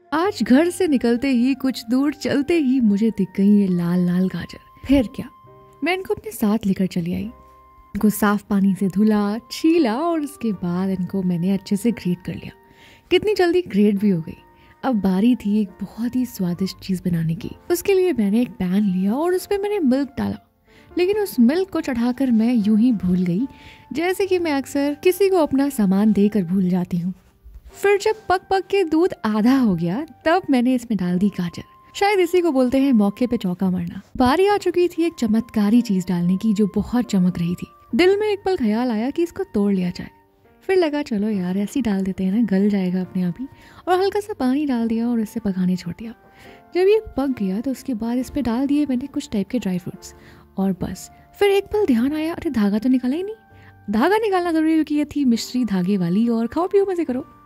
आज घर से निकलते ही कुछ दूर चलते ही मुझे दिख गई ये लाल लाल गाजर। फिर क्या, मैं इनको अपने साथ लेकर चली आई। इनको साफ पानी से धुला, छीला और उसके बाद इनको मैंने अच्छे से ग्रेट कर लिया। कितनी जल्दी ग्रेट भी हो गई। अब बारी थी एक बहुत ही स्वादिष्ट चीज बनाने की। उसके लिए मैंने एक पैन लिया और उस पर मैंने मिल्क डाला, लेकिन उस मिल्क को चढ़ाकर मैं यूं ही भूल गई, जैसे कि मैं अक्सर किसी को अपना सामान देकर भूल जाती हूँ। फिर जब पक पक के दूध आधा हो गया तब मैंने इसमें डाल दी गाजर। शायद इसी को बोलते हैं मौके पे चौका मारना। बारी आ चुकी थी एक चमत्कारी चीज डालने की जो बहुत चमक रही थी। दिल में एक पल ख्याल आया कि इसको तोड़ लिया जाए। फिर लगा चलो यार ऐसी डाल देते हैं ना, गल जाएगा अपने आप ही, और हल्का सा पानी डाल दिया और इससे पकाने छोड़ दिया। जब ये पक गया तो उसके बाद इस पे डाल दिए मैंने कुछ टाइप के ड्राई फ्रूट्स और बस। फिर एक पल ध्यान आया, अरे धागा तो निकाला ही नहीं। धागा निकालना जरूरी है क्योंकि ये थी मिश्री धागे वाली। और खाओ पियो मजे करो।